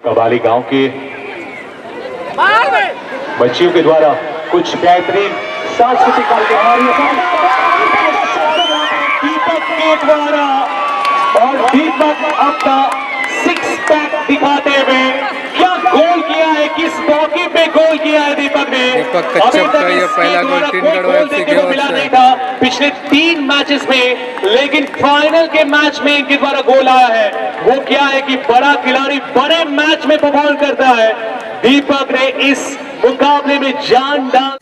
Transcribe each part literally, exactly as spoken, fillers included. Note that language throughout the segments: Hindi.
कबाली गांव के बच्चियों के द्वारा कुछ बेहतरीन सांस्कृतिक कार्यक्रम दीपक के द्वारा और दीपक अपना सिक्स पैक दिखाते हुए क्या गोल किया है, किस मौके पे गोल किया है दीपक ने। दीपक कच्छप का ये पहला गोल टीम गढ़वा एफसी की ओर से था पिछले तीन मैचेस में, लेकिन फाइनल के मैच में इनके द्वारा गोल आया है। वो क्या है कि बड़ा खिलाड़ी बड़े मैच में परफॉर्म करता है। दीपक ने इस मुकाबले में जान डाल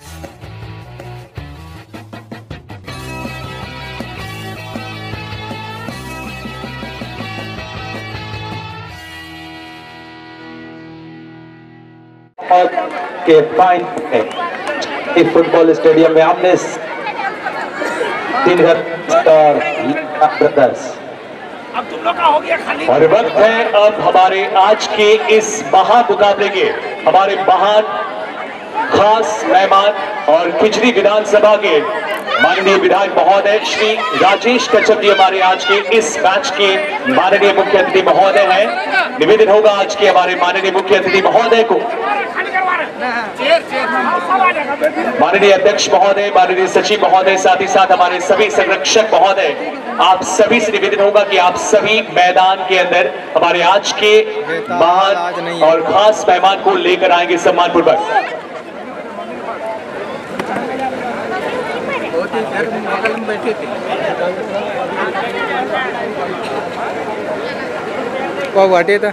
के फाइन इस फुटबॉल स्टेडियम में हमने तीन स्टार ब्रदर्स और वक्त है अब हमारे आज के इस महामुकाबले के हमारे महान खास मेहमान और खिचड़ी विधानसभा के माननीय विधायक महोदय श्री राजेश कच्छप जी हमारे आज के इस मैच के माननीय मुख्य अतिथि महोदय हैं। निवेदन होगा आज के हमारे माननीय मुख्य अतिथि महोदय को, माननीय अध्यक्ष महोदय, माननीय सचिव महोदय, साथ ही साथ हमारे सभी संरक्षक महोदय, आप सभी से निवेदन होगा कि आप सभी मैदान के अंदर हमारे आज के महान और खास मेहमान को लेकर आएंगे सम्मानपूर्वक। था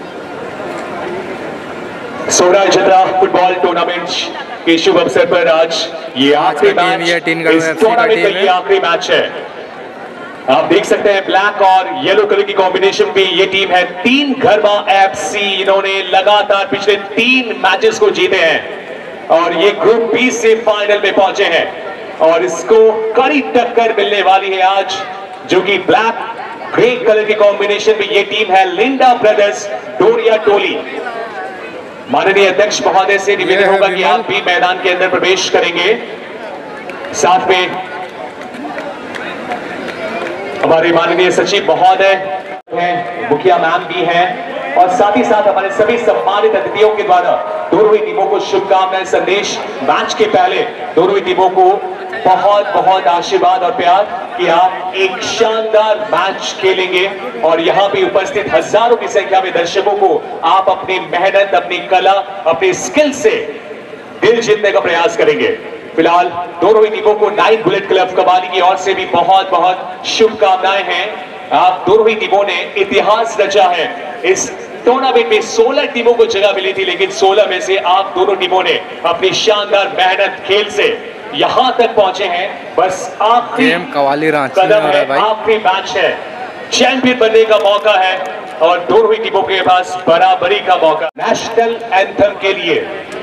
सोडा चंद्रा फुटबॉल टूर्नामेंट के शुभ अवसर पर आज ये आखिरी मैच, इस टूर्नामेंट का ये आखिरी मैच है। आप देख सकते हैं ब्लैक और येलो कलर की कॉम्बिनेशन पे ये टीम है तीन घरवा एफसी। इन्होंने लगातार पिछले तीन मैचेस को जीते हैं और ये ग्रुप बी से फाइनल में पहुंचे हैं और इसको कड़ी टक्कर मिलने वाली है आज, जो कि ब्लैक ग्रे कलर की कॉम्बिनेशन में ये टीम है लिंडा ब्रदर्स डोरिया टोली। माननीय अध्यक्ष महोदय से निवेदन होगा कि आप भी मैदान के अंदर प्रवेश करेंगे। साथ में हमारे माननीय सचिव महोदय हैं, मुखिया मैम भी हैं और साथ ही साथ हमारे सभी सम्मानित अतिथियों के द्वारा दोनों ही टीमों को शुभकामनाएं संदेश। मैच के पहले दोनों ही टीमों को बहुत बहुत आशीर्वाद और प्यार कि आप एक शानदार मैच खेलेंगे और यहाँ पे उपस्थित हजारों की संख्या में दर्शकों को आप अपनी मेहनत, अपनी कला, अपनी स्किल से दिल जीतने का प्रयास करेंगे। फिलहाल दोनों ही टीमों को नाइन बुलेट क्लब कबाली की ओर से भी बहुत बहुत शुभकामनाएं हैं। आप दोनों ही टीमों ने इतिहास रचा है। इस टूर्नामेंट में सोलह टीमों को जगह मिली थी, लेकिन सोलह में से आप दोनों टीमों ने अपनी शानदार मेहनत खेल से यहां तक पहुंचे हैं। बस आखिरी कदम है, आखिरी मैच है, चैंपियन बनने का मौका है और दोनों ही टीमों के पास बराबरी का मौका। नेशनल एंथम के लिए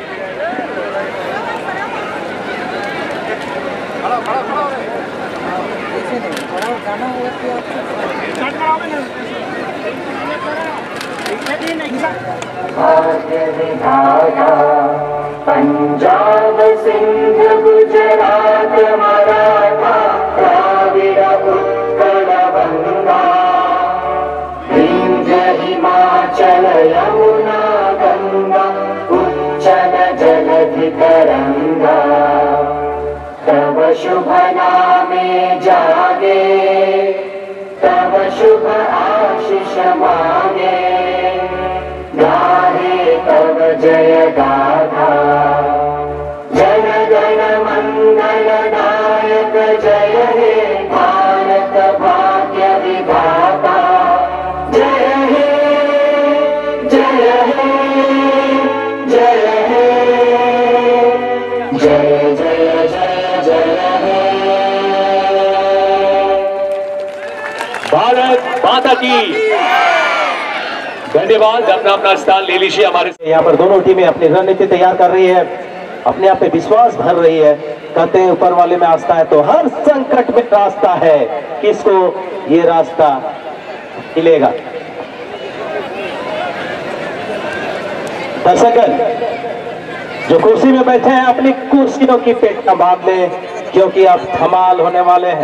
पंजाब सिंध गुजरात मराठा द्राविड़ उत्कल बंगा विंध्य हिमाचल यमुना गंगा उच्चल जलधि तरंगा तव शुभ नामे जागे तव शुभ आशीष मांगे गाहे तव जय गाथा जन गण मंगल नायक जय हे भारत भाग्य विधाता जय हे जय हे जय हे जय जय जय जय हे भारत माता की धन्यवाद। अपना अपना स्थान ले लीजिए। हमारे यहाँ पर दोनों टीमें अपनी रणनीति तैयार कर रही है, अपने आप पे विश्वास भर रही है। कहते हैं ऊपर वाले में आस्था है तो हर संकट में रास्ता है। किसको ये रास्ता मिलेगा? दर्शकगण जो कुर्सी में बैठे हैं अपनी कुर्सियों की पेटियां बांध लें, क्योंकि अब धमाल होने वाले हैं।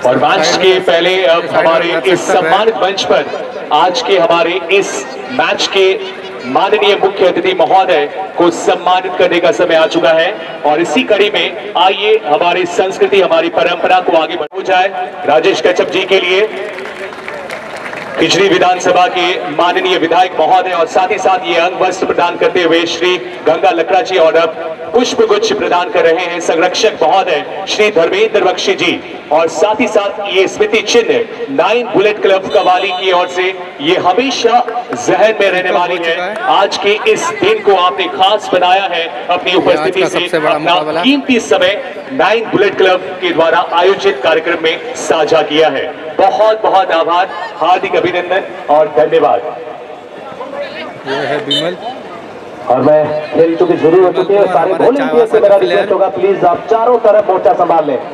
और मैच के पहले अब हमारे इस सम्मानित मंच पर आज के हमारे इस मैच के माननीय मुख्य अतिथि महोदय को सम्मानित करने का समय आ चुका है। और इसी कड़ी में आइए हमारी संस्कृति, हमारी परंपरा को आगे बढ़ाया जाए। राजेश कच्छप जी के लिए खिचड़ी विधानसभा के माननीय विधायक महोदय और साथ ही साथ ये अंग वस्त्र प्रदान करते हुए श्री गंगा लकड़ा जी और अब पुष्प गुच्छ प्रदान कर रहे हैं संरक्षक महोदय श्री धर्मेंद्र बख्शी जी। और साथ ही साथ ये स्मृति चिन्ह नाइन बुलेट क्लब कवाली की ओर से ये हमेशा जहन में रहने वाली है। आज के इस दिन को आपने खास बनाया है अपनी उपस्थिति से, अपना कीमती समय नाइन बुलेट क्लब के द्वारा आयोजित कार्यक्रम में साझा किया है। बहुत बहुत आभार, हार्दिक अभिनंदन और धन्यवाद। ये है विमल और मैं खेल चुकी शुरू हो चुकी है, सारे वॉलंटियर से मेरा रिक्वेस्ट होगा प्लीज आप चारों तरफ मोर्चा संभाल लें।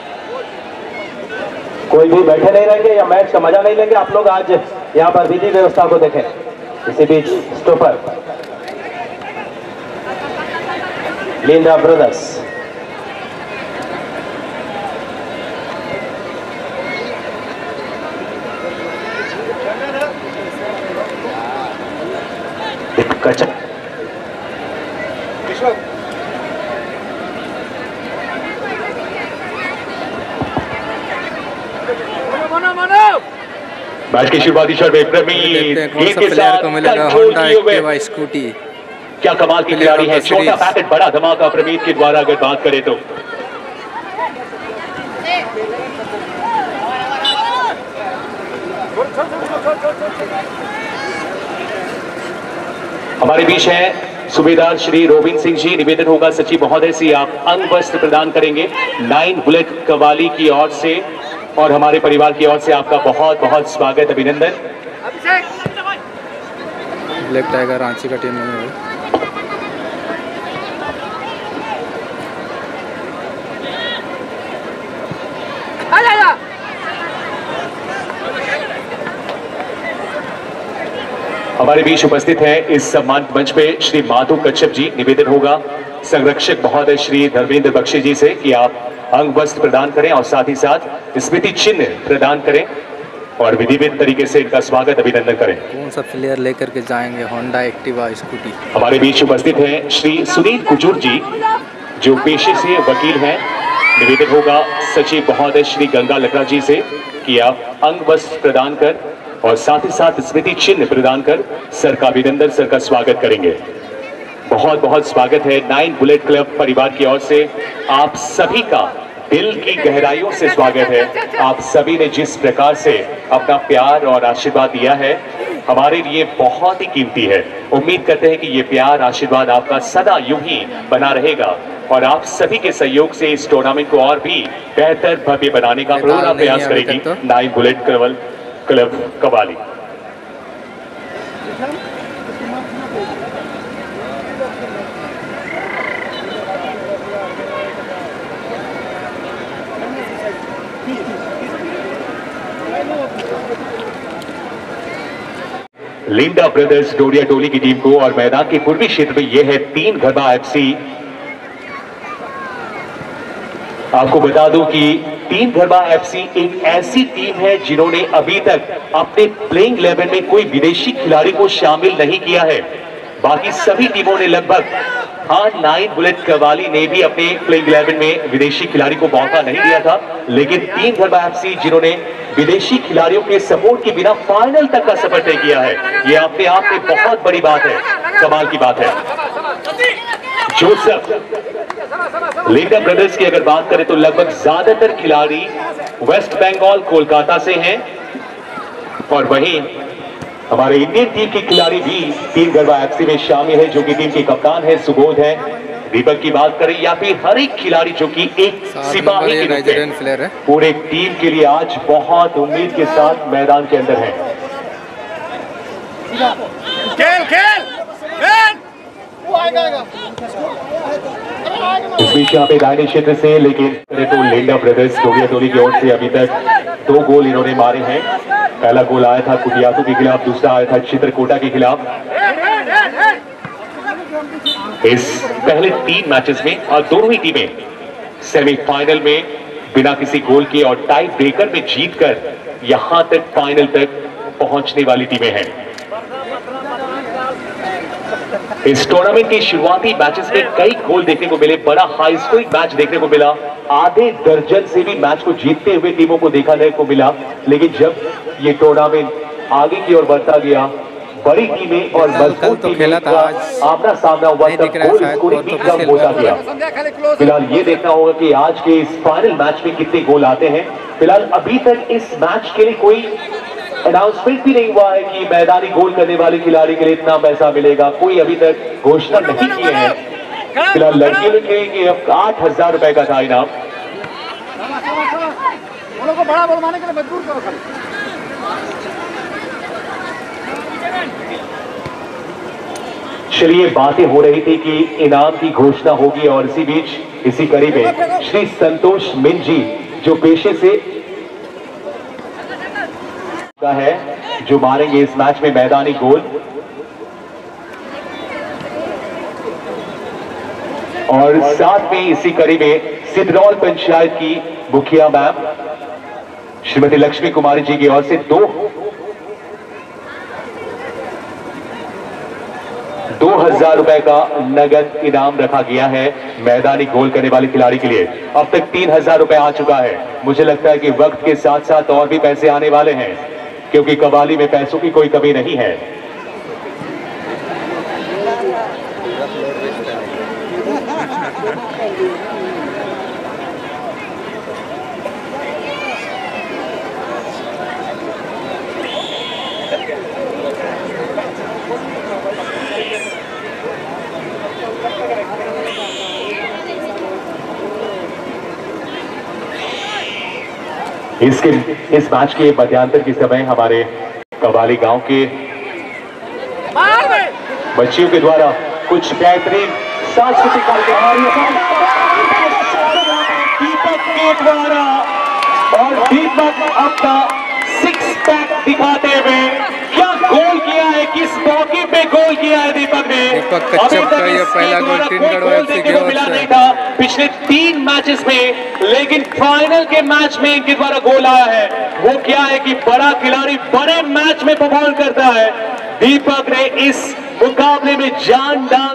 कोई भी बैठे नहीं रहेंगे या मैच का मजा नहीं लेंगे। आप लोग आज यहाँ पर विधि व्यवस्था को देखें। इसी बीच स्टॉपर लिंडा ब्रदर्स कच्चा मैच की शुरुआती शॉट में प्रमीत के साथ को मिलेगा होंडा एक्टिवा स्कूटी। क्या कमाल की खिलाड़ी है, छोटा पैकेट बड़ा धमाका प्रमीत के द्वारा अगर बात करें तो। हमारे बीच है सूबेदार श्री रोबिन सिंह जी। निवेदन होगा सचिव महोदय से आप अंग वस्त्र प्रदान करेंगे नाइन बुलेट कवाली की ओर से और हमारे परिवार की ओर से आपका बहुत बहुत स्वागत, अभिनंदन। ब्लैक टाइगर रांची का टीम में है। हमारे बीच उपस्थित है इस सम्मान मंच पे श्री माधु कच्छप जी। निवेदन होगा संरक्षक महोदय श्री धर्मेंद्र बख्शी जी से कि आप अंग वस्त्र प्रदान करें और साथ ही साथ स्मृति चिन्ह प्रदान करें और विधिवत तरीके से इनका स्वागत, अभिनंदन करें। कौन सा प्लेयर लेकर के जाएंगे होंडा एक्टिवा स्कूटी। हमारे बीच उपस्थित है श्री सुनील कुजूर जी जो पेशे से वकील हैं। निवेदन होगा सचिव महोदय श्री गंगा लकड़ा जी से कि आप अंग वस्त्र प्रदान कर और साथ ही साथ स्मृति चिन्ह प्रदान कर सर का अभिनंदन, सर का स्वागत करेंगे। बहुत बहुत स्वागत है नाइन बुलेट क्लब परिवार की ओर से। आप सभी का दिल की गहराइयों से स्वागत है। आप सभी ने जिस प्रकार से अपना प्यार और आशीर्वाद दिया है हमारे लिए बहुत ही कीमती है। उम्मीद करते हैं कि ये प्यार आशीर्वाद आपका सदा यूं ही बना रहेगा और आप सभी के सहयोग से इस टूर्नामेंट को और भी बेहतर भव्य बनाने का पूरा प्रयास करेगी नाइन बुलेट क्लब क्लब कवाली। लिंडा ब्रदर्स डोरिया टोली की टीम को और मैदान के पूर्वी क्षेत्र में यह है तीन घरबा एफसी। आपको बता दूं कि तीन घरबा एफसी एक ऐसी टीम है जिन्होंने अभी तक अपने प्लेइंग इलेवन में कोई विदेशी खिलाड़ी को शामिल नहीं किया है। बाकी सभी टीमों ने लगभग, हाँ नाइन बुलेट कवाली ने भी अपने प्लेइंग इलेवन में विदेशी खिलाड़ी को मौका नहीं दिया था, लेकिन तीन घरबा एफसी जिन्होंने विदेशी खिलाड़ियों के सपोर्ट के बिना फाइनल तक का सफर तय किया है, ये अपने आप में बहुत बड़ी बात है, कमाल की बात है। जोसेफ लिंडा ब्रदर्स की अगर बात करें तो लगभग ज्यादातर खिलाड़ी वेस्ट बंगाल कोलकाता से हैं और वहीं हमारे इंडियन टीम के खिलाड़ी भी तीन घरबा एफसी में शामिल है, जो कि टीम के कप्तान है सुबोध है। दीपक की बात करें या फिर हर एक खिलाड़ी जो कि एक सिपाही के रूप में पूरे टीम के लिए आज बहुत उम्मीद के साथ मैदान के अंदर है। खेल खेल इस बीच यहाँ पे दाहिने क्षेत्र से लेकिन तो लिंडा ब्रदर्स डोरिया टोली की ओर से अभी तक दो गोल इन्होंने मारे हैं। पहला गोल आया था कुटियातू के खिलाफ, दूसरा आया था चित्रकोटा के खिलाफ। इस पहले तीन मैचेस में और दोनों ही टीमें सेमीफाइनल में बिना किसी गोल के और टाई ब्रेकर में जीतकर यहां तक फाइनल तक पहुंचने वाली टीमें हैं। इस टूर्नामेंट के शुरुआती मैचेस में कई गोल देखने को मिले, बड़ा हाई स्कोरिंग मैच देखने को मिला, आधे दर्जन से भी मैच को जीतते हुए टीमों को देखने को मिला। लेकिन जब ये टूर्नामेंट आगे की ओर बढ़ता गया, बड़ी टीमें और मजबूत टीमें का आमना सामना हुआ, तब गोल स्कोरिंग भी कम होता गया। फिलहाल ये देखना होगा कि आज के इस फाइनल मैच में कितने गोल आते हैं। फिलहाल अभी तक इस मैच के लिए कोई अनाउंसमेंट भी नहीं हुआ है कि मैदानी गोल करने वाले खिलाड़ी के लिए इतना पैसा मिलेगा, कोई अभी तक घोषणा नहीं किए हैं। फिलहाल लड़कियों के लिए आठ हजार रुपए का था इनाम। चलिए, बातें हो रही थी कि इनाम की घोषणा होगी और इसी बीच इसी कड़ी में श्री संतोष मिन जी, जो पेशे से का है, जो मारेंगे इस मैच में मैदानी गोल। और साथ में इसी कड़ी में सिद्धरौल पंचायत की मुखिया मैम श्रीमती लक्ष्मी कुमारी जी की ओर से दो दो हजार रुपए का नगद इनाम रखा गया है मैदानी गोल करने वाले खिलाड़ी के लिए। अब तक तीन हजार रुपए आ चुका है। मुझे लगता है कि वक्त के साथ साथ और भी पैसे आने वाले हैं, क्योंकि कबाली में पैसों की कोई कमी नहीं है। इसके इस मैच के मध्यांतर के समय हमारे कबाली गांव के बच्चियों के द्वारा कुछ बेहतरीन सांस्कृतिक कार्यक्रम दीपक के द्वारा, और दीपक अपना सिक्स पैक दिखाते हुए क्या गोल किया है, किस मौके पे गोल किया है दीपक ने। दीपक कच्छप का ये पहला गोल टीम गढ़वा एफसी की ओर से नहीं था पिछले तीन मैचेस में, लेकिन फाइनल के मैच में इनके द्वारा गोल आया है। वो क्या है कि बड़ा खिलाड़ी बड़े मैच में परफॉर्म करता है। दीपक ने इस मुकाबले में जान डाल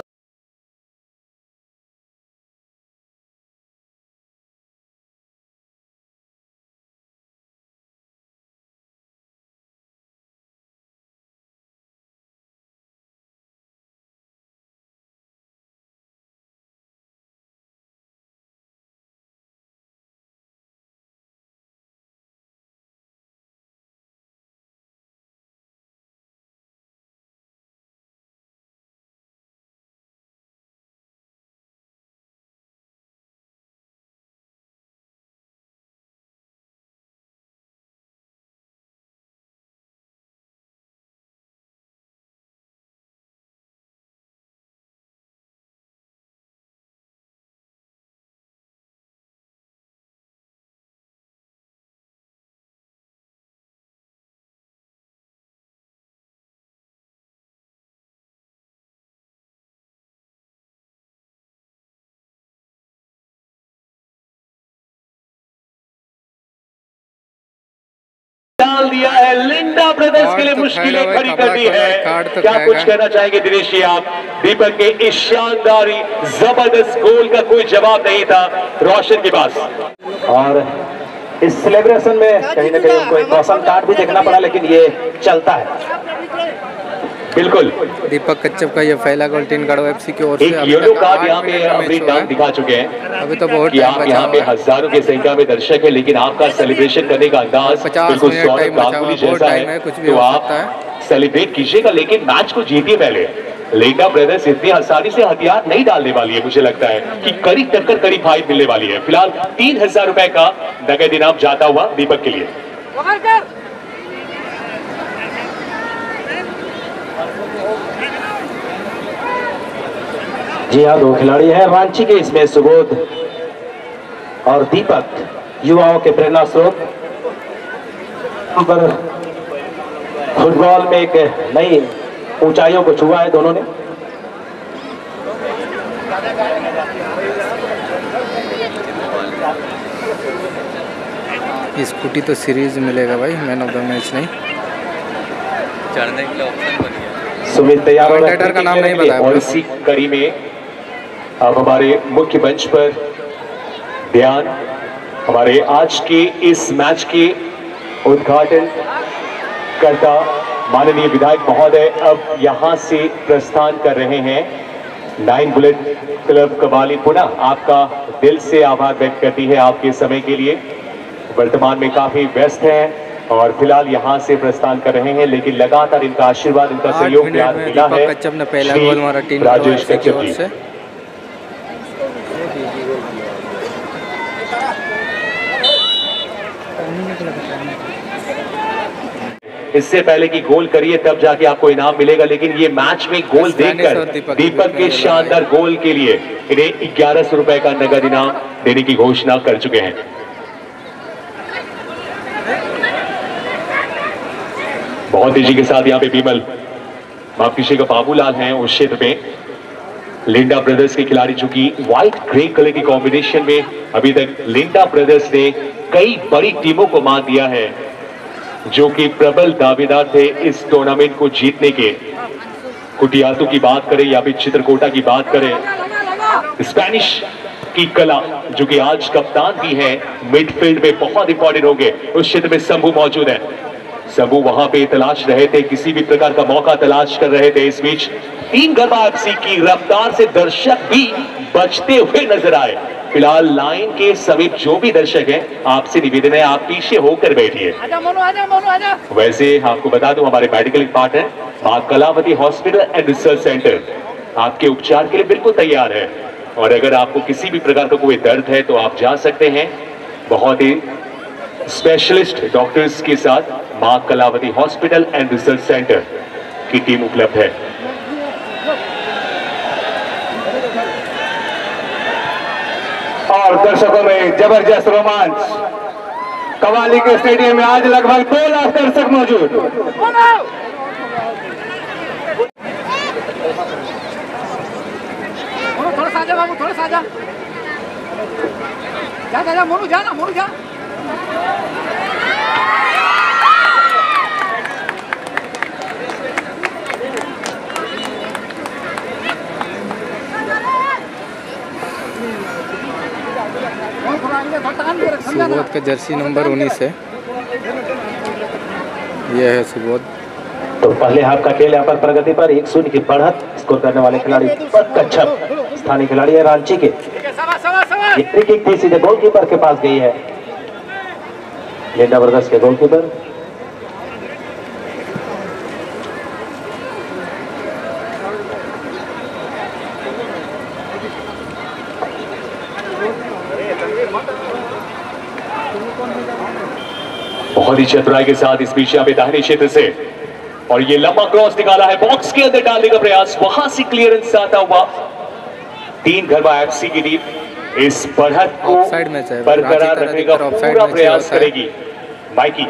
डाल दिया है। लिंडा ब्रदर्स के लिए मुश्किलें खड़ी कर दी है। क्या कुछ कहना चाहेंगे दिनेश जी आप? दीपक के इस शानदार जबरदस्त गोल का कोई जवाब नहीं था रोशन के पास। और इस सेलिब्रेशन में कहीं ना कहीं उनको एक रोशन कार्ड भी देखना पड़ा, लेकिन ये चलता है। बिल्कुल, दीपक कच्छप का ये पहला गोल टीम गढ़वा एफसी की ओर से। एक येलो कार्ड यहाँ पे अपनी टांग दिखा चुके हैं। अभी तो बहुत कि आप यहाँ पे हजारों की संख्या में दर्शक है, लेकिन आपका सेलिब्रेशन करने का अंदाज बिल्कुल सौरभ गांगुली जैसा है, तो आप सेलिब्रेट कीजिएगा, लेकिन मैच को जीतिए पहले। लिंडा ब्रदर्स इतनी आसानी से हथियार नहीं डालने वाली है। मुझे लगता है कि कड़ी टक्कर, कड़ी फाइट मिलने वाली है। फिलहाल तीन हजार रुपए का नगद इनाम जाता हुआ दीपक के लिए। जी हाँ, दो खिलाड़ी हैं रांची के, इसमें सुबोध और दीपक युवाओं के प्रेरणा स्रोत। पर फुटबॉल में एक नई ऊंचाइयों को छुआ है दोनों ने। स्कूटी तो सीरीज मिलेगा भाई, मैन ऑफ द मैच नहीं। चढ़ने के लिए ऑप्शन बन गया। सुमित तैयार हो रहा है कमेंटेटर का नाम नहीं बताया और इसी कड़ी में अब हमारे मुख्य मंच पर ध्यान हमारे आज के इस मैच के उद्घाटन करता माननीय विधायक महोदय अब यहां से प्रस्थान कर रहे हैं। नाइन बुलेट क्लब कवाली पुनः आपका दिल से आभार व्यक्त करती है आपके समय के लिए। वर्तमान में काफी व्यस्त हैं और फिलहाल यहां से प्रस्थान कर रहे हैं, लेकिन लगातार इनका आशीर्वाद, इनका सहयोग प्यार मिला है। कच्छप ने पहला गोल मारा टीम राजेश कच्छप जी। से। इससे पहले कि गोल करिए तब जाके आपको इनाम मिलेगा, लेकिन ये मैच में गोल देखकर दीपक के शानदार गोल के लिए इन्हें ग्यारह सौ रुपए का नगद इनाम देने की घोषणा कर चुके हैं। बहुत तेजी के साथ यहाँ पे बीमल माफ कीजिएगा बाबूलाल हैं उस क्षेत्र में। लिंडा ब्रदर्स के खिलाड़ी जो कि व्हाइट ग्रे कलर की कॉम्बिनेशन में अभी तक लिंडा ब्रदर्स ने कई बड़ी टीमों को मात दिया है, जो कि प्रबल दावेदार थे इस टूर्नामेंट को जीतने के। कुटियातू की बात करें या फिर चित्रकोटा की बात करें, स्पेनिश की कला जो कि आज कप्तान भी है, मिडफील्ड में बहुत इंपॉर्टेंट होंगे। उस क्षेत्र में शंभू मौजूद है। शंभू वहां पे तलाश रहे थे, किसी भी प्रकार का मौका तलाश कर रहे थे। इस बीच तीन गरबा एफसी की रफ्तार से दर्शक भी बचते हुए नजर आए। फिलहाल लाइन के समीप जो भी दर्शक हैं, आपसे निवेदन है आप पीछे होकर बैठिए। वैसे आपको बता दूं हमारे medical partner Maa Kalawati hospital and research centre आपके उपचार के लिए बिल्कुल तैयार है, और अगर आपको किसी भी प्रकार का कोई दर्द है तो आप जा सकते हैं। बहुत ही स्पेशलिस्ट डॉक्टर्स के साथ Maa Kalawati hospital and research centre की टीम उपलब्ध है। और दर्शकों में जबरदस्त रोमांच। कवाली के स्टेडियम में आज लगभग दो लाख दर्शक मौजूद। थोड़ा सा जा बाबू, थोड़ा सा जा जा जा जा मोनू जा ना मोनू जा। सुबोध का जर्सी नंबर उन्नीस है, यह है सुबोध। तो पहले हाफ का खेल यहाँ पर प्रगति पर एक शून्य की बढ़त स्कोर करने वाले खिलाड़ी दीपक कच्छप स्थानीय खिलाड़ी है रांची के। ये फ्री किक थी, सीधे गोलकीपर के पास गई है। लिंडा ब्रदर्स के गोलकीपर बहुत ही चतुराई के साथ इस बीच यहाँ पे दाहिने क्षेत्र से, और ये लंबा क्रॉस निकाला है, बॉक्स के अंदर डालने का प्रयास, वहां से क्लियरेंस आता हुआ। तीन गरबा एफसी की टीम इस बढ़त को बरकरार रखने का पूरा प्रयास करेगी। माइकी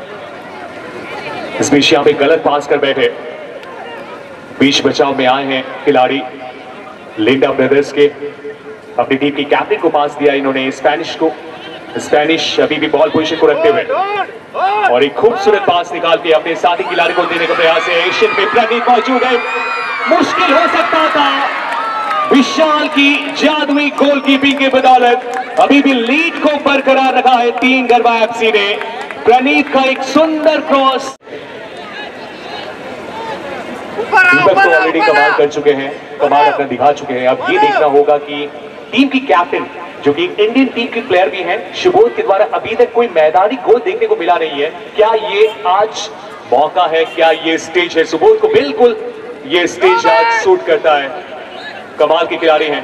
इस बीच यहाँ पे गलत पास कर बैठे, बीच बचाव में आए हैं खिलाड़ी लिंडा ब्रदर्स के। अपनी टीम की कैप्टन को पास दिया इन्होंने स्पेनिश को। स्पेनिश अभी भी बॉल पोजीशन को रखते हुए, और एक खूबसूरत पास निकाल के अपने साथी खिलाड़ी को देने का प्रयास है। एशियन में प्रणीत मौजूद है, मुश्किल हो सकता था। विशाल की जादुई गोलकीपिंग के बदौलत अभी भी लीड को बरकरार रखा है तीन गरबा एफसी ने। प्रणीत का एक सुंदर क्रॉस, दीपक तो ऑलरेडी कमाल कर चुके हैं, कमाल अपना दिखा चुके हैं। अब ये देखना होगा कि टीम की कैप्टन जो कि इंडियन टीम की प्लेयर भी हैं, शुभोध के द्वारा अभी तक कोई मैदानी गोल देखने को मिला नहीं है। क्या ये आज मौका है, क्या ये स्टेज है? शुभोध को बिल्कुल ये स्टेज आज सूट करता है। कमाल के खिलाड़ी हैं।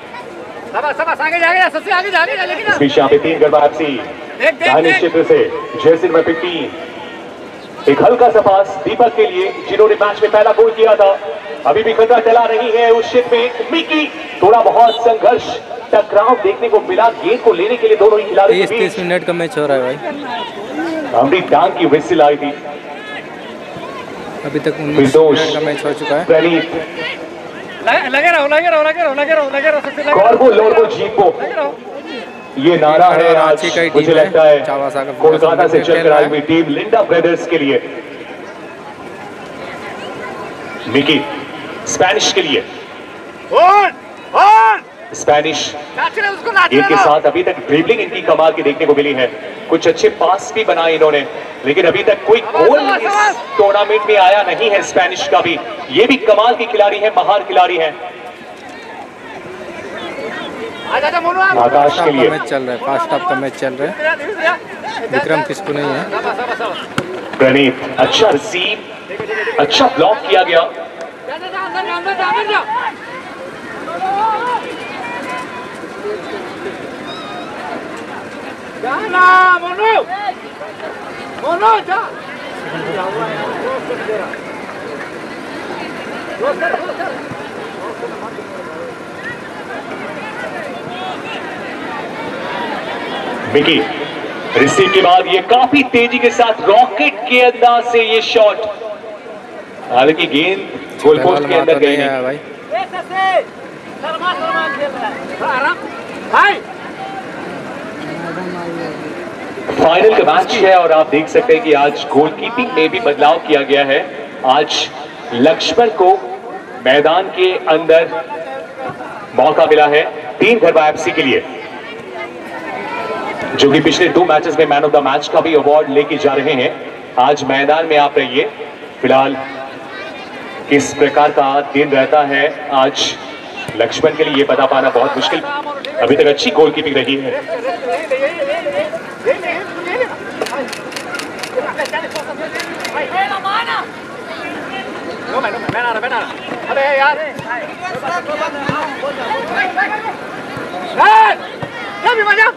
इस बीच यहाँ पे तीन गरबा एफसी दाहिने क्षेत्र से जर्सी नंबर पंद्रह, एक हल्का सा पास दीपक के लिए जिन्होंने मैच में पहला गोल किया था। अभी भी खतरा चला रही है उस क्षेत्र में। मिकी थोड़ा बहुत संघर्ष टकराव देखने को मिला गेंद को लेने के लिए दोनों ही खिलाड़ी। तीस तीस मिनट का मैच हो रहा है भाई। हमरी टांग की विसिल आई थी। अभी तक उन्नीस मिनट का मैच हो चुका है। प्रणीत लगे रहो लगे रहो लगे रहो लगे रहो लगे रहो कॉर्बो लोर्बो जीपो ये नारा है आज रांची का ही मुझे टीम है, लगता है चावासा का कोलकाता से खेल चलकर रहा आई है। हुई टीम लिंडा ब्रदर्स के लिए। मिकी स्पेनिश के लिए, स्पेनिश नाचने उसको नाचने इनके दो। साथ अभी तक ड्रिबलिंग इनकी कमाल की देखने को मिली है, कुछ अच्छे पास भी बनाए इन्होंने, लेकिन अभी तक कोई गोल इस टूर्नामेंट में आया नहीं है स्पेनिश का भी। ये भी कमाल की खिलाड़ी है, महार खिलाड़ी है। आजा आजा मोनू आ। आकाश के का लिए मैच चल रहा है, फास्ट हाफ का मैच चल रहा है। विक्रम किसको नहीं है। प्रणीत, अच्छा रिसीव, अच्छा ब्लॉक किया गया। जा जा जा अंदर जा, अंदर जा, अंदर जा। जाना मोनू, मोनू जा। मिकी रिसीव के बाद ये काफी तेजी के साथ रॉकेट के अंदाज से ये शॉट, हालांकि गेंद गोल पोस्ट के अंदर गई नहीं। भाई शर्मा शर्मा खेल रहा है, आराम भाई। फाइनल का मैच है और आप देख सकते हैं कि आज गोलकीपिंग में भी बदलाव किया गया है। आज लक्ष्मण को मैदान के अंदर मौका मिला है तीन घर वापसी के लिए, जो कि पिछले दो मैचेस में मैन ऑफ द मैच का भी अवार्ड लेके जा रहे हैं। आज मैदान में आप रहिए। फिलहाल किस प्रकार का दिन रहता है आज लक्ष्मण के लिए ये बता पाना बहुत मुश्किल। अभी तक अच्छी गोलकीपिंग रही है। अबे यार क्या भी मजा।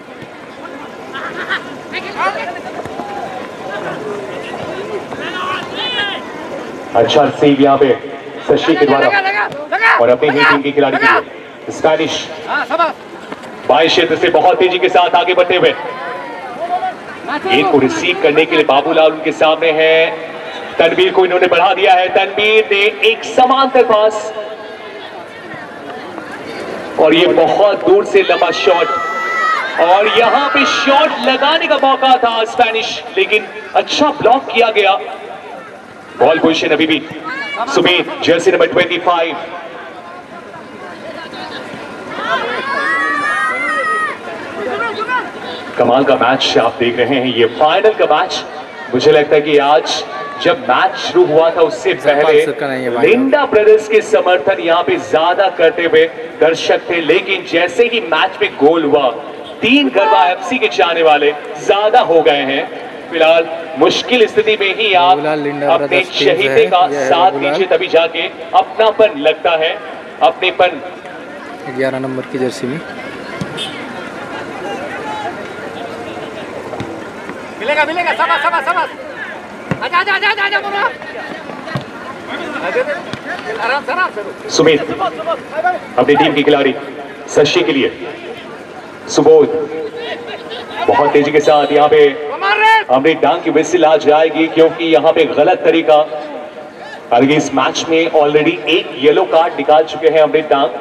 अच्छा सेव यहाँ पे शशि के द्वारा लगा लगा लगा और अपनी ही टीम की खिलाड़ी के लिए स्पेनिश हाँ सब बाईस क्षेत्र से बहुत तेजी के साथ आगे बढ़ते हुए गेंद को रिसीव करने के लिए बाबूलाल उनके सामने है। तनवीर को इन्होंने बढ़ा दिया है। तनवीर ने एक समांतर पास और ये बहुत दूर से लंबा शॉट, और यहां पे शॉट लगाने का मौका था स्पेनिश, लेकिन अच्छा ब्लॉक किया गया। बॉल पोजीशन अभी भी सुमीत, जर्सी नंबर पच्चीस। कमाल का मैच आप देख रहे हैं, ये फाइनल का मैच। मुझे लगता है कि आज जब मैच शुरू हुआ था उससे पहले लिंडा ब्रदर्स के समर्थन यहाँ पे ज्यादा करते हुए दर्शक थे, लेकिन जैसे ही मैच में गोल हुआ तीन गरबा एफसी के चाहने वाले ज्यादा हो गए हैं। फिलहाल मुश्किल स्थिति में ही आप अपने शहीदे का साथ दीजिए, तभी जाके अपनापन लगता है। अपनेपन ग्यारह नंबर की जर्सी में मिलेगा मिलेगा। शाबाश शाबाश शाबाश। आजा आजा आजा आजा बोलो। आराम से आराम से। सुमित अपनी टीम की खिलाड़ी शशि के लिए, सुबोध बहुत तेजी के साथ यहाँ पे अमृत डांग की विसिल आ जाएगी, क्योंकि यहाँ पे गलत तरीका, हालांकि इस मैच में ऑलरेडी एक येलो कार्ड निकाल चुके हैं अमृत डांग।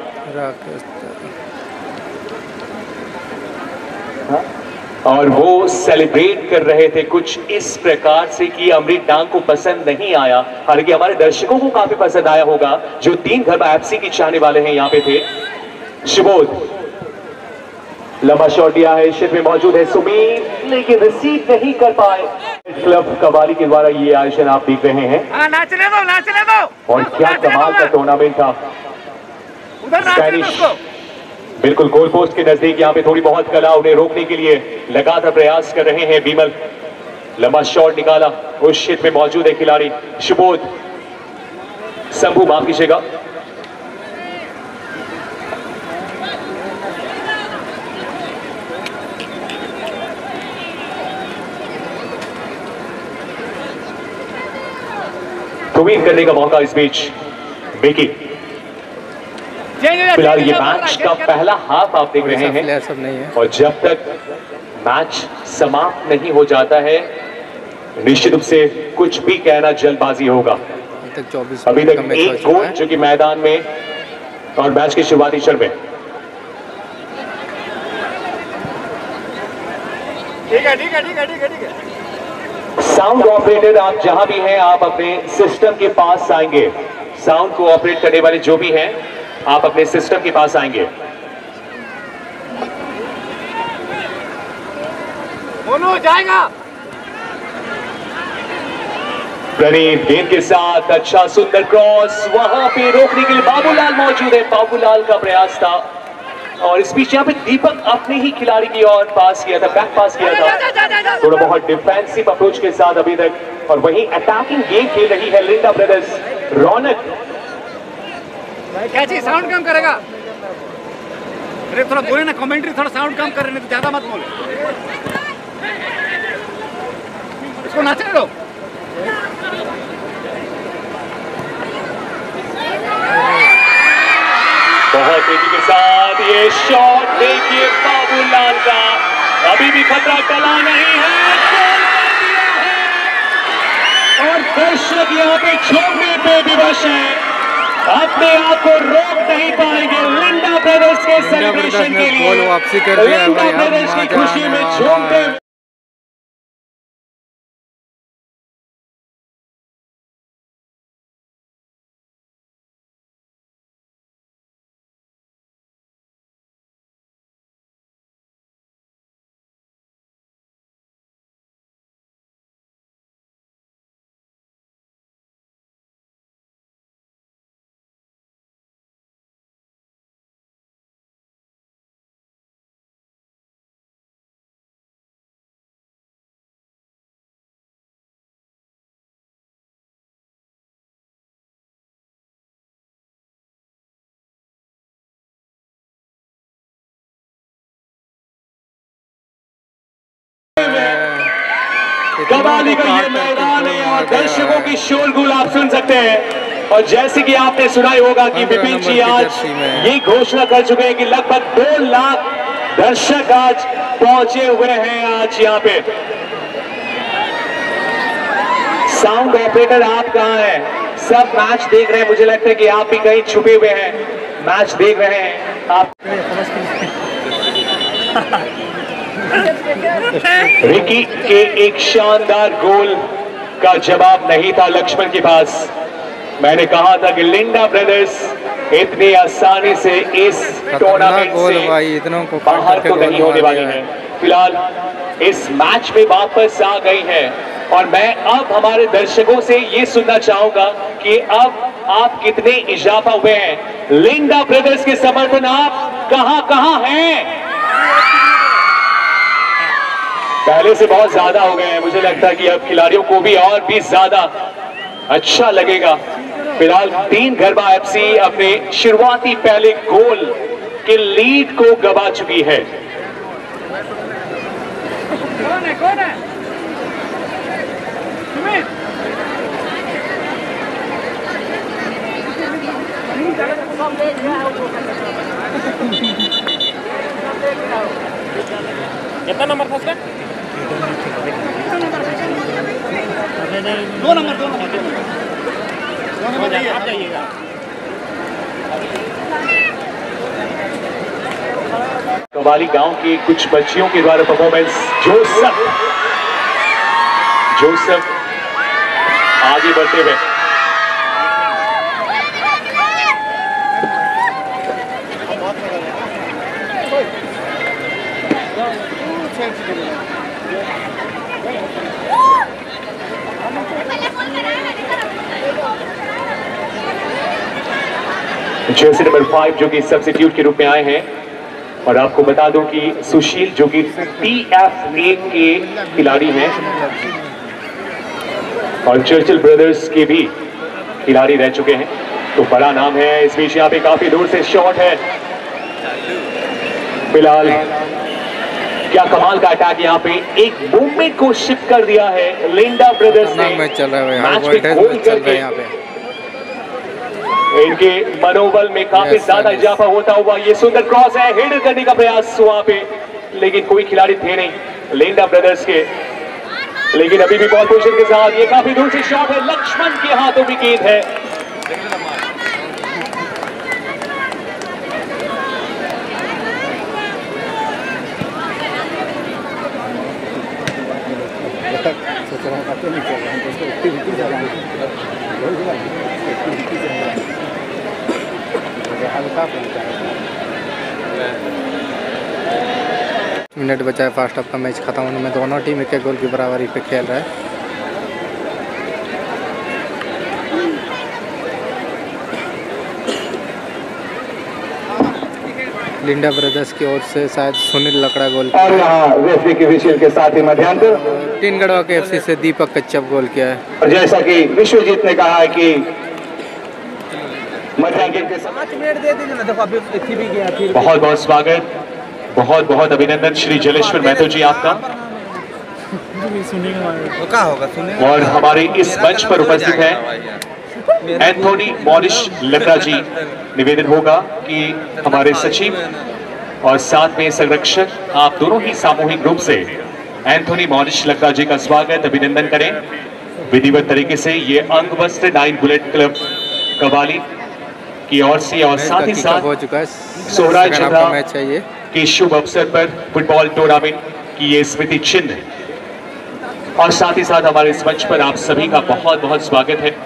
और वो सेलिब्रेट कर रहे थे कुछ इस प्रकार से कि अमृत डांग को पसंद नहीं आया, हालांकि हमारे दर्शकों को काफी पसंद आया होगा जो तीन घर एफसी के चाहने वाले हैं यहाँ पे थे। शुभोध लंबा शॉट दिया है, क्षेत्र में मौजूद है सुमीत, लेकिन रिसीव नहीं कर पाए। क्लब कबाली के द्वारा ये आयोजन आप देख रहे हैं। हाँ नाचने दो नाचने दो। और क्या कमाल का टूर्नामेंट था। उधर नाचने दो उसको। बिल्कुल गोल पोस्ट के नजदीक यहाँ पे थोड़ी बहुत कला, उन्हें रोकने के लिए लगातार प्रयास कर रहे हैं बीमल। लंबा शॉट निकाला, उस क्षेत्र में मौजूद है खिलाड़ी शुभोध, शंभू माफ कीजिएगा। उम्मीद करने का मौका इस बीच मिकी। फिलहाल ये मैच का पहला हाफ आप देख रहे हैं, सब नहीं है। और जब तक मैच समाप्त नहीं हो जाता है निश्चित रूप से कुछ भी कहना जल्दबाजी होगा। तक चौबीस अभी तक एक गोल जो कि मैदान में और मैच के शुरुआती क्षण में ठीक है ठीक है ठीक है ठीक है ठीक है। साउंड ऑपरेटर आप जहां भी हैं आप अपने सिस्टम के पास आएंगे। साउंड को ऑपरेट करने वाले जो भी हैं आप अपने सिस्टम के पास आएंगे। दोनों जाएगा। प्रणीत गेंद के साथ अच्छा सुंदर क्रॉस, वहां पे रोकने के लिए बाबूलाल मौजूद है। बाबूलाल का प्रयास था और इस बीच यहाँ पे दीपक अपने ही खिलाड़ी की ओर पास किया था, बैक पास किया था थोड़ा बहुत डिफेंसिव अप्रोच के साथ अभी तक, और वहीं अटैकिंग गेम खेल रही है लिंडा ब्रदर्स। रौनक क्या चाहिए? साउंड कम करेगा। अरे थोड़ा बोले ना, कमेंट्री थोड़ा साउंड कम कर, नहीं तो ज्यादा मत बोले। इसको नाचने दो। बहुत तेजी के साथ ये शॉट देखिए बाबूलाल का, अभी भी खतरा टला नहीं है, गोल कर दिया है और दर्शक यहाँ पे झूमने पे विवश है, अपने आप को रोक नहीं पाएंगे। लिंडा ब्रदर्स के सेलिब्रेशन के लिए गोल वापसी कर दिया है लिंडा भाई, ब्रदर्स की मजा खुशी आने में वाला झूमते है। कवाली का ये मैदान है और दर्शकों की शोरगुल आप सुन सकते हैं। और जैसे कि आपने सुना ही होगा कि विपिन जी आज ये घोषणा कर चुके हैं कि लगभग दो लाख दर्शक आज पहुंचे हुए हैं आज यहाँ पे। साउंड ऑपरेटर आप कहाँ हैं? सब मैच देख रहे हैं, मुझे लगता है कि आप भी कहीं छुपे हुए हैं, मैच देख रहे हैं आप। रिकी के एक शानदार गोल का जवाब नहीं था लक्ष्मण के पास। मैंने कहा था कि लिंडा ब्रदर्स इतनी आसानी से इस टूर्नामेंट से बाहर तो नहीं होने वाली है। फिलहाल इस मैच में वापस आ गई है और मैं अब हमारे दर्शकों से ये सुनना चाहूंगा कि अब आप कितने इजाफा हुए हैं। लिंडा ब्रदर्स के समर्थन आप कहां कहां हैं? पहले से बहुत ज्यादा हो गए हैं, मुझे लगता है कि अब खिलाड़ियों को भी और भी ज्यादा अच्छा लगेगा। फिलहाल तीन गरबा एफसी अपने शुरुआती पहले गोल के लीड को गवा चुकी है। कौन है कौन है? सुमित कितना नंबर था उसका? दो नंबर दो नंबर दो नंबर जाइए आप जाइएगा। कवाली गांव की कुछ बच्चियों के द्वारा परफॉर्मेंस। जोसफ जोसफ आगे बढ़ते हुए जर्सी नंबर फाइव जो कि सब्स्टिट्यूट के रूप में आए हैं। और आपको बता दूं कि सुशील जो कि टी एफ ए के खिलाड़ी हैं और चर्चिल ब्रदर्स के भी खिलाड़ी रह चुके हैं, तो बड़ा नाम है। इस बीच यहाँ पे काफी दूर से शॉट है। फिलहाल क्या कमाल का अटैक, यहाँ पे एक मूवमेंट को शिफ्ट कर दिया है लिंडा ब्रदर्स ने। मैच चल रहा है, मैच वोल्टेज में गोल चल रहा है करके यहाँ पे। इनके मनोबल में काफी yes, ज्यादा yes. इजाफा होता हुआ ये सुंदर क्रॉस है, हेडर करने का प्रयास वहां पे, लेकिन कोई खिलाड़ी थे नहीं लिंडा ब्रदर्स के। लेकिन अभी भी बॉल पोजीशन के साथ ये काफी दूर से शॉट है, लक्ष्मण के हाथों में गेंद है। मिनट बचा है फर्स्ट हाफ का मैच खत्म होने में। दोनों टीम एक एक गोल की बराबरी पे खेल रहा है। लिंडा ब्रदर्स की ओर से शायद सुनील लकड़ा गोल और यहाँ रेफरी की विशेल के साथ ही मध्यांतर तीन गढ़वा के एफसी से दीपक कच्छप गोल किया है। और जैसा कि विश्वजीत ने कहा है कि मध्यांतर के साथ बहुत बहुत स्वागत, बहुत बहुत अभिनंदन श्री जलेश्वर महतो जी आपका। और हमारे इस मंच पर उपस्थित है एंथोनी मॉरिश लकड़ा जी। निवेदन होगा कि हमारे सचिव और साथ में संरक्षक आप दोनों ही सामूहिक रूप से एंथोनी मॉरिश लकड़ा जी का स्वागत अभिनंदन करें विधिवत तरीके से। ये अंगवस्त्र नाइन बुलेट क्लब कवाली की ओर से और साथ ही साथ हो चुका है सोहराय झगड़ा मैच है ये के शुभ अवसर पर फुटबॉल टूर्नामेंट की ये स्मृति चिन्ह। और साथ ही साथ हमारे इस मंच पर आप सभी का बहुत बहुत स्वागत है।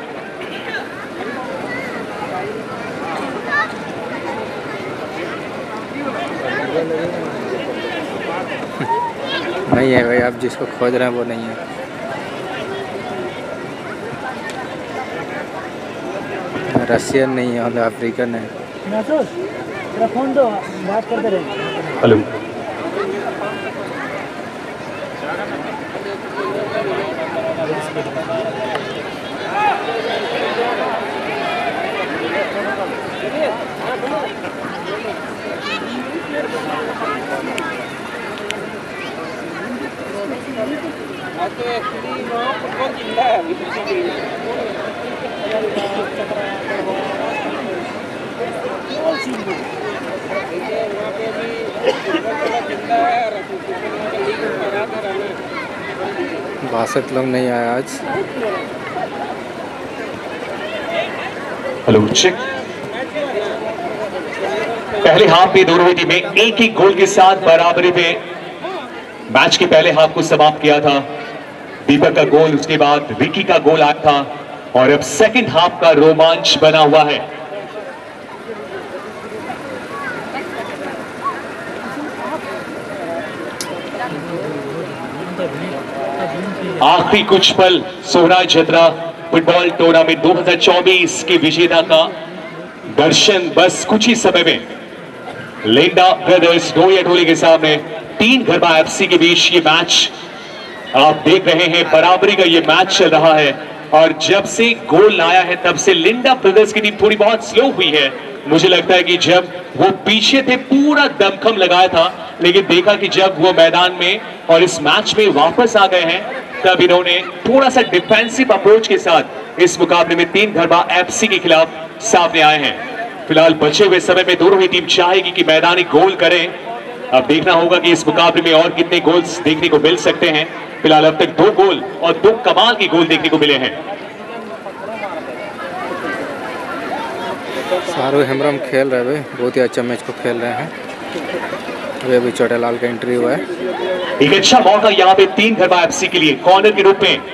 नहीं है भाई, आप जिसको खोज रहे हैं वो नहीं है। रशियन नहीं है, अफ्रीकन है। हेलो, बासठ लोग नहीं आए आज। Hello check. पहले हाफ में दोनों टीमें एक ही गोल के साथ बराबरी में मैच के पहले हाफ को समाप्त किया था। दीपक का गोल, उसके बाद विकी का गोल आया था और अब सेकंड हाफ का रोमांच बना हुआ है। आखिरी कुछ पल सोहराय झगड़ा फुटबॉल टूर्नामेंट दो हज़ार चौबीस के विजेता का दर्शन बस कुछ ही समय में लिंडा ब्रदर्स डोया टोली के सामने तीन गरबा एफसी के बीच ये मैच आप देख रहे हैं। बराबरी का ये मैच चल रहा है और जब से गोल आया है तब से लिंडा ब्रदर्स की टीम थोड़ी बहुत स्लो हुई है। मुझे लगता है कि जब वो पीछे थे पूरा दमखम लगाया था, लेकिन देखा कि जब वो मैदान में और इस मैच में वापस आ गए हैं तब इन्होंने थोड़ा सा डिफेंसिव अप्रोच के साथ इस मुकाबले में तीन गरबा एफसी के खिलाफ सामने आए हैं। फिलहाल बचे हुए समय में दोनों ही टीम चाहेगी कि मैदानी गोल करें। अब देखना होगा कि इस मुकाबले में और कितने गोल्स देखने को मिल सकते हैं। फिलहाल अब तक दो गोल और दो कमाल के गोल देखने को मिले हैं। सारू हेमब्रम खेल रहे हैं, बहुत ही अच्छा मैच को खेल रहे हैं। वे अभी चोटेलाल का एंट्री हुआ है। एक अच्छा मौका यहाँ पे तीन गरबा एफसी के लिए कॉर्नर के रूप में।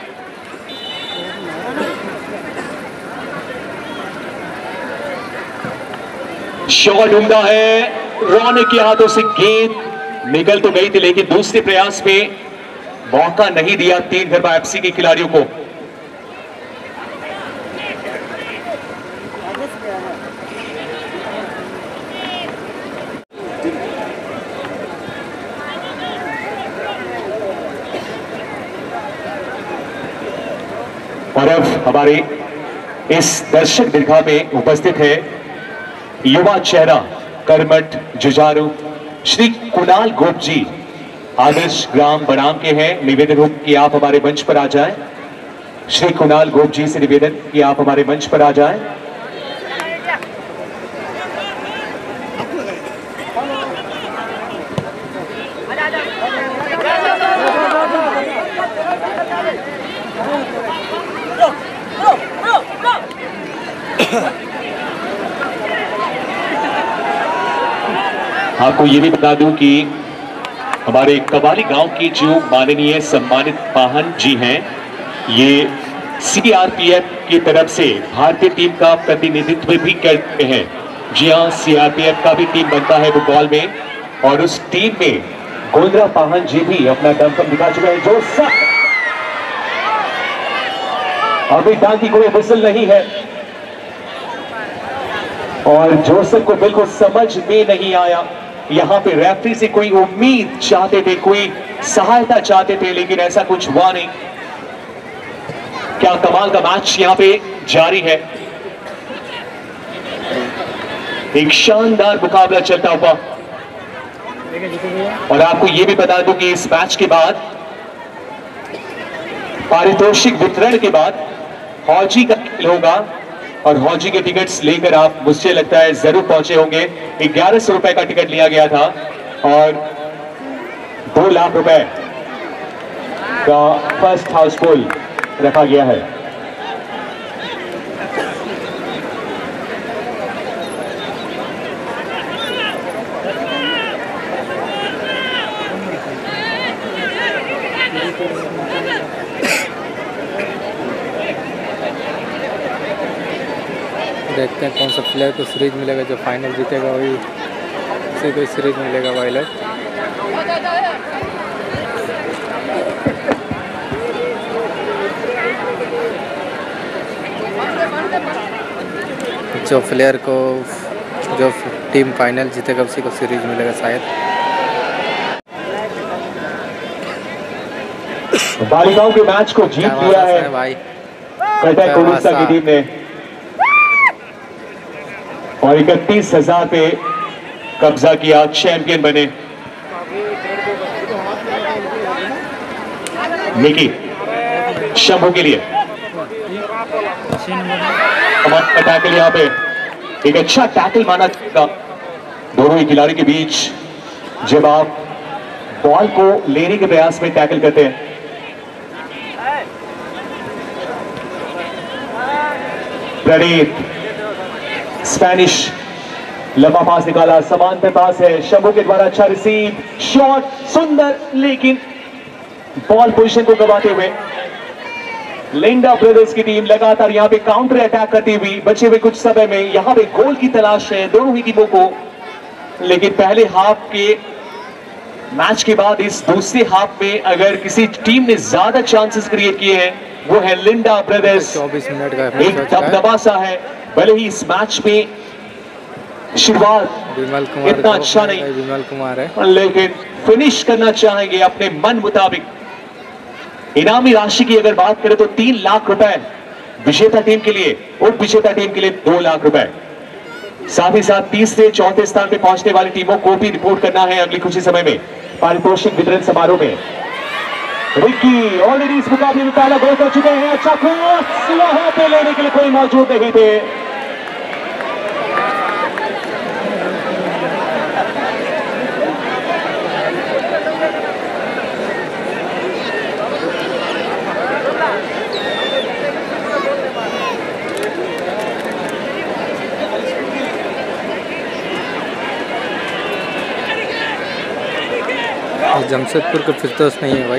शॉट उम्दा है, रौनक के हाथों से गेंद निकल तो गई थी लेकिन दूसरे प्रयास में मौका नहीं दिया तीन गरबा एफसी के खिलाड़ियों को। और अब हमारे इस दर्शक दीर्घा में उपस्थित है युवा चेहरा कर्मठ जुझारू श्री कुणाल गोप जी, आदर्श ग्राम बड़ाम के हैं। निवेदन हो कि आप हमारे मंच पर आ जाएं। श्री कुणाल गोप जी से निवेदन कि आप हमारे मंच पर आ जाएं। आपको ये भी बता दूं कि हमारे कवाली गांव की जो माननीय सम्मानित पाहन जी हैं, ये सीआरपीएफ की तरफ से भारतीय टीम का प्रतिनिधित्व भी करते हैं। जी हाँ, सीआरपीएफ का भी टीम बनता है फुटबॉल में, और उस टीम में गोलरा पाहन जी भी अपना दमखम दिखा चुके हैं। जो सब अभी टांग की कोई विसल नहीं है, और जोसेफ को बिल्कुल समझ में नहीं आया। यहाँ पे रेफरी से कोई उम्मीद चाहते थे, कोई सहायता चाहते थे, लेकिन ऐसा कुछ हुआ नहीं। क्या कमाल का मैच यहाँ पे जारी है, एक शानदार मुकाबला चलता हुआ। और आपको ये भी बता दूं कि इस मैच के बाद, पारितोषिक वितरण के बाद हौजी का खेल होगा, और हौजी के टिकट्स लेकर आप, मुझे लगता है, जरूर पहुंचे होंगे। ग्यारह सौ रुपए का टिकट लिया गया था, और दो लाख रुपए का फर्स्ट हाउस फुल रखा गया है। देखते हैं कौन सा प्लेयर को सीरीज मिलेगा, जो फाइनल जीतेगा वही उसी को सीरीज मिलेगा वायलट। जो प्लेयर को, जो टीम फाइनल जीतेगा उसी को सीरीज मिलेगा शायद। बालिकाओं के मैच को जीत लिया है भाई कटक उड़ीसा की टीम ने, और इकतीस हजार पे कब्जा किया, चैंपियन बने। निकी शंभू के लिए टैकल, यहाँ पे एक अच्छा टैकल माना जाएगा दोनों ही खिलाड़ी के बीच, जब आप बॉल को लेने के प्रयास में टैकल करते हैं। प्रणीत, स्पेनिश लंबा पास निकाला, समांतर पास है, शंभू के द्वारा अच्छा रिसीव, शॉट सुंदर, लेकिन बॉल पोजीशन को गवाते हुए लिंडा ब्रदर्स की टीम लगातार यहां पे काउंटर अटैक करती हुई बचे हुए कुछ समय में यहां पे गोल की तलाश है दोनों ही टीमों को। लेकिन पहले हाफ के मैच के बाद इस दूसरे हाफ में अगर किसी टीम ने ज्यादा चांसेस क्रिएट किए हैं वो है लिंडा ब्रदर्स। चौबीस मिनट का एक दबदबा सा है, भले ही इस मैच में शुरुआत विमल कुमार इतना अच्छा नहीं, विमल कुमार है, लेकिन फिनिश करना चाहेंगे अपने मन मुताबिक। इनामी राशि की अगर बात करें तो तीन लाख रुपए विजेता टीम के लिए, उप विजेता टीम के लिए दो लाख रुपए। साथ ही साथ तीसरे चौथे स्थान पे पहुंचने वाली टीमों को भी रिपोर्ट करना है अगले कुछ ही समय में पारितोषिक वितरण समारोह में। रिक्की ऑलरेडी इस मुकाबले में पहला गोल कर चुके हैं, अच्छा क्रॉस वहां पे लेने के लिए कोई मौजूद नहीं थे। जमशेदपुर का फिरदौस नहीं है भाई।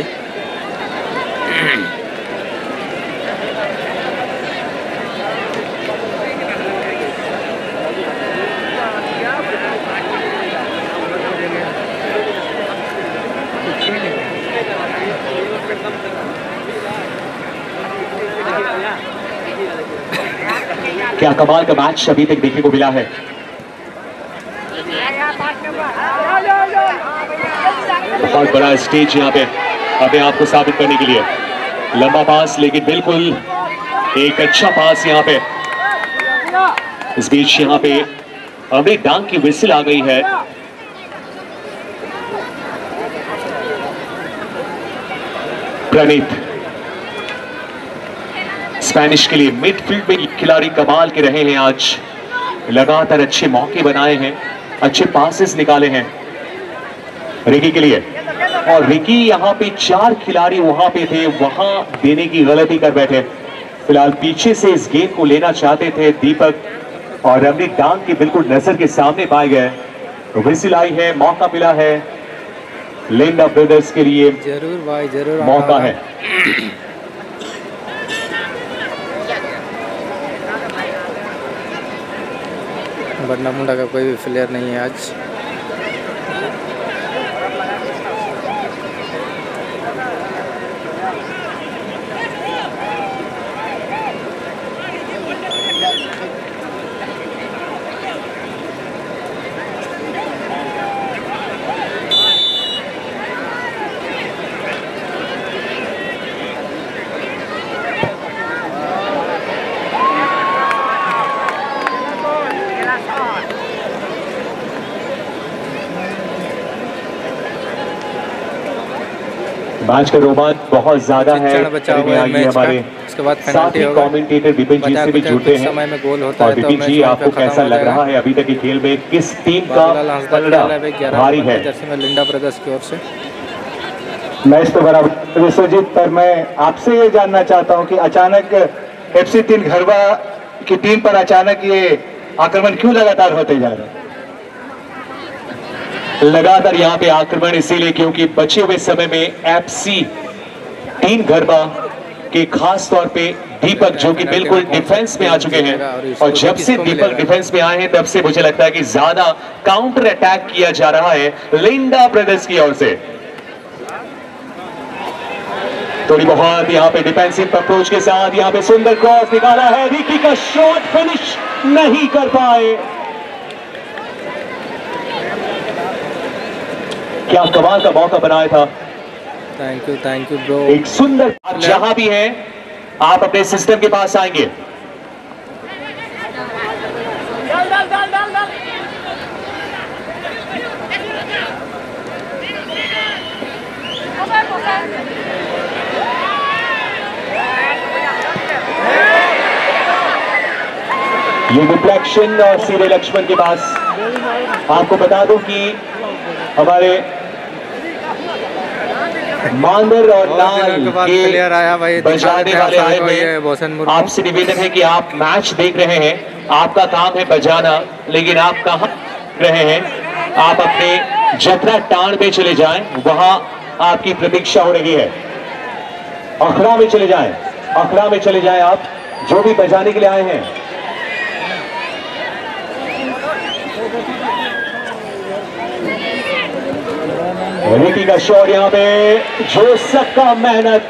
क्या कमाल का मैच अभी तक देखने को मिला है। बहुत बड़ा स्टेज यहाँ पे अपने आप को साबित करने के लिए। लंबा पास, लेकिन बिल्कुल एक अच्छा पास यहाँ पे। इस बीच यहाँ पे अमृत डांग की विसिल आ गई है। प्रणीत स्पेनिश के लिए मिडफील्ड में खिलाड़ी कमाल के रहे हैं आज, लगातार अच्छे मौके बनाए हैं, अच्छे पासेस निकाले हैं रिकी के लिए। और रिकी यहाँ पे चार खिलाड़ी वहां पे थे, वहां देने की गलती कर बैठे। फिलहाल पीछे से इस गेंद को लेना चाहते थे दीपक और अमृत डांग की बिल्कुल नजर के सामने पाए गए। विसिल आई है, मौका मिला है लिंडा ब्रदर्स के लिए जरूर भाई जरूर मौका है। बन्ना मुंडा का कोई भी प्लेयर नहीं है आज। मैच का रोमांच बहुत ज्यादा है। बचा हुआ है मैच का। उसके बाद पेनल्टी होगा। कमेंटेटर विपिन जी से भी जुड़ते हैं समय में गोल होता और है तो विपिन जी आपको कैसा लग रहा है अभी तक के खेल में किस टीम का पलड़ा भारी है? जर्सी में लिंडा ब्रदर्स की ओर से मैच तो बराबर विश्वजीत, पर मैं आपसे ये जानना चाहता हूं कि अचानक एफसी तीन घरवा की टीम पर अचानक ये आक्रमण क्यों लगातार होते जा रहे हैं? लगातार यहाँ पे आक्रमण इसीलिए क्योंकि बचे हुए समय में एफसी तीन घरवा के खास तौर पे दीपक जो कि बिल्कुल डिफेंस में आ चुके हैं और जब से दीपक डिफेंस में आए हैं तब से मुझे लगता है कि ज्यादा काउंटर अटैक किया जा रहा है लिंडा ब्रदर्स की ओर से। थोड़ी बहुत यहाँ पे डिफेंसिव अप्रोच के साथ यहाँ पे सुंदर क्रॉस निकाला है, रिकी का शॉट फिनिश नहीं कर पाए। क्या कमाल का मौका बनाया था। Thank you thank you bro. एक सुंदर, आप जहां भी हैं आप अपने सिस्टम के पास आएंगे। ये डिफ्लेक्शन और सीधे लक्ष्मण के पास। आपको बता दूं कि हमारे मांदर और लाल के बजाने वाले आए हुए हैं। आपसे निवेदन है कि आप मैच देख रहे हैं, आपका काम है बजाना, लेकिन आप कहां रहे हैं? आप अपने जतरा टाण पे चले जाएं, वहां आपकी प्रतीक्षा हो रही है। अखड़ा में चले जाएं, अखड़ा में चले जाएं आप जो भी बजाने के लिए आए हैं। रिकी का शॉट यहाँ पे, जोसेफ का मेहनत,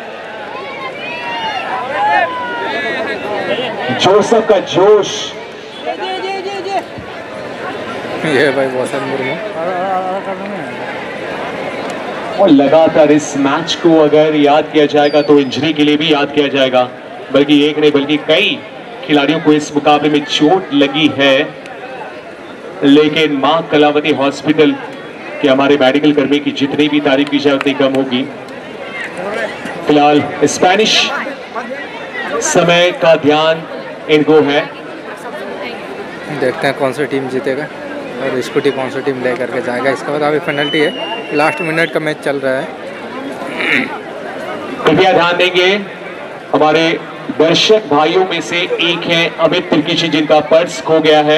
जोसेफ का जोश। ये भाई वसंत मुर्मू और लगातार इस मैच को अगर याद किया जाएगा तो इंजरी के लिए भी याद किया जाएगा, बल्कि एक नहीं बल्कि कई खिलाड़ियों को इस मुकाबले में चोट लगी है, लेकिन मां कलावती हॉस्पिटल कि हमारे मेडिकल कर्मी की जितनी भी तारीफ की जाए उतनी कम होगी। फिलहाल स्पेनिश समय का ध्यान इनको है। देखते हैं कौन सी टीम जीतेगा और स्कूटी कौन सी टीम लेकर के जाएगा। इसके बाद अभी पेनल्टी है, लास्ट मिनट का मैच चल रहा है। कृपया ध्यान देंगे, हमारे दर्शक भाइयों में से एक हैं अमित तिर्की जी जिनका पर्स खो गया है।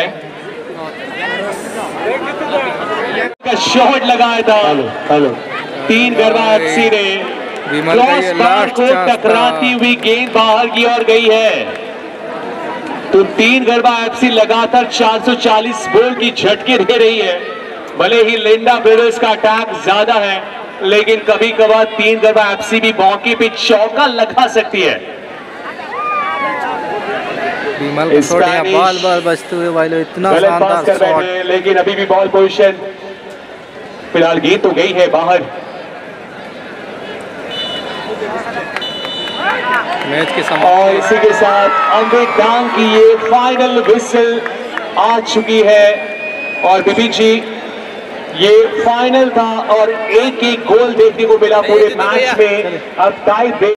शॉट लगाया था, हेलो हेलो तीन गरबा एफसी ने क्रॉस बार को टकराती हुई गेंद बाहर की ओर गई है। तो तीन गरबा एफसी लगातार चार सौ चालीस बॉल की झटके दे रही है। भले ही लिंडा ब्रदर्स का अटैक ज्यादा है, लेकिन कभी कभार तीन गरबा एफसी भी मौके पे चौका लगा सकती है। बॉल बॉल बचते हुए वाले इतना शानदार शॉट, लेकिन अभी भी बॉल पोजीशन फिलहाल गेंद तो गई है बाहर। मैच के और इसी के साथ अमृत डांग की ये फाइनल विसल आ चुकी है। और बिपिन जी, ये फाइनल था और एक एक गोल देखने को मिला पूरे मैच में। अब टाई ब्रेक